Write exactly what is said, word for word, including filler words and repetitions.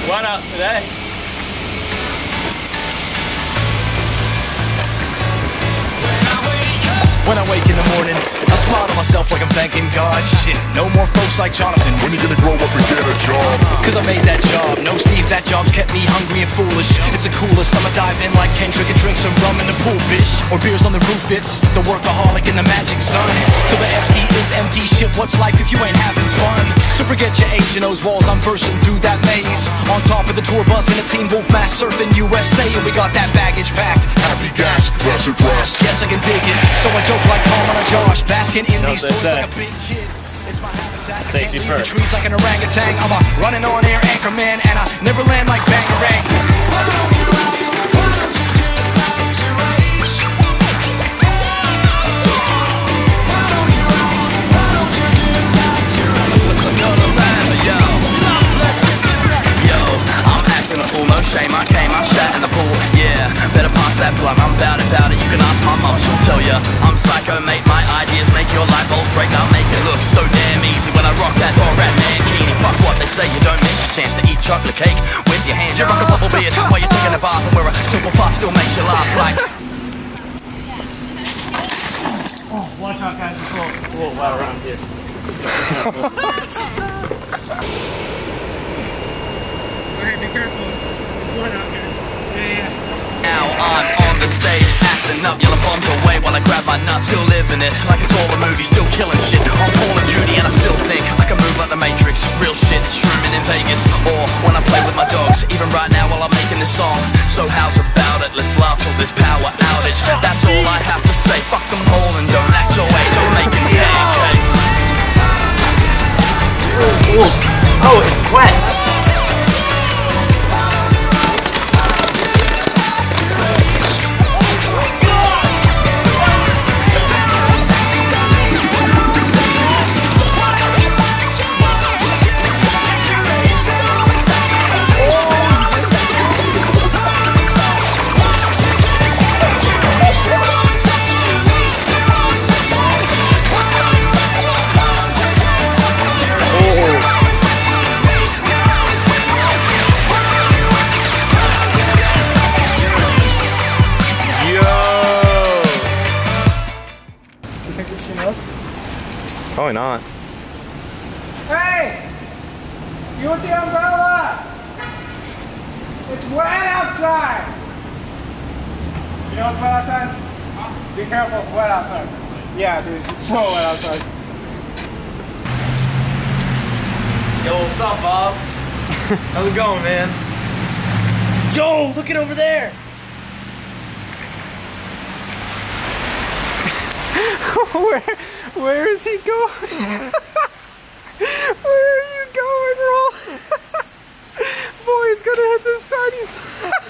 What up today? When I wake in the morning, I smile to myself like I'm thanking God. Shit, no more folks like Jonathan. When you gonna grow up and get a job? Cause I made that job. No, Steve, that job's kept me hungry and foolish. It's the coolest. I'ma dive in like Kendrick and drink some rum in the pool, bitch. Or beers on the roof, it's the workaholic and the magic sun. Till the S-key is empty. Shit, what's life if you ain't having fun? So forget your age and those walls, I'm bursting through that maze. On top of the tour bus in a Teen Wolf mask surfing U S A. And we got that baggage packed. Happy gas, classic class. Yes, I can dig it. So I joke like Tom and a Josh, basking in Know these what they toys say. like a big kid. It's my habitat. Safety Can't leave first. the trees like an orangutan. I'm a running on air anchor man, and I never land like Bangarang. Why don't you write? Why don't you just write your age? Why don't you write? Why don't you just write your age? No, no time, yo. Yo, I'm acting a fool, no shame. I came, I shat in the pool. Yeah, better pass that blunt. I'm bout it, bout it. You can ask my mum, she'll tell ya. I'm psycho, mate. My ideas make your light bulb break. I'll make it look so damn easy when I rock that rat mankini. Fuck what they say, you don't miss a chance to eat chocolate cake with your hands. You rock a bubble beard while you're taking a bath, and where a simple fart still makes you laugh like. Oh, watch out, guys. It's a little, a little wet around here. Okay, be careful. It's wet out here. Yeah, yeah. Now I'm on the stage, acting up, yelling bombs away while I grab my nuts. Still living it, like it's all a movie, still killing shit on Paul and Judy, and I still think I can move like the Matrix. Real shit, shrooming in Vegas, or when I play with my dogs, even right now while I'm making this song. So how's about it? Let's laugh till this power outage. That's all I have to say, fuck them all and don't act your age, I'm making pancakes. Oh, it's wet. Probably not. Hey! You with the umbrella? It's wet outside! You know what's wet outside? Be careful, it's wet outside. Yeah, dude, it's so wet outside. Yo, what's up, Bob? How's it going, man? Yo, look it over there! Where, where is he going? Where are you going, Roll? Boy, he's gonna hit this tiny.